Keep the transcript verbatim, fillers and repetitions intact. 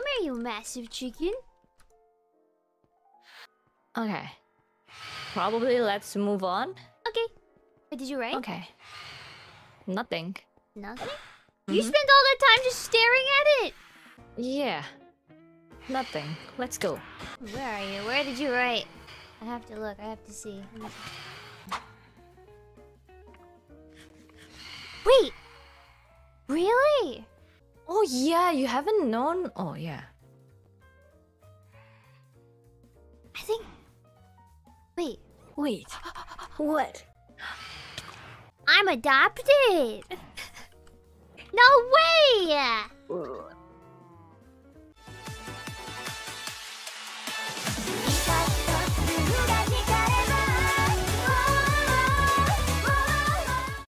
Where are you, massive chicken? Okay. Probably let's move on. Okay. What did you write? Okay. Nothing. Nothing? Mm-hmm. You spent all that time just staring at it? Yeah. Nothing. Let's go. Where are you? Where did you write? I have to look. I have to see. Wait! Really? Oh yeah, you haven't known... Oh yeah. I think... Wait. Wait. What? I'm adopted! No way!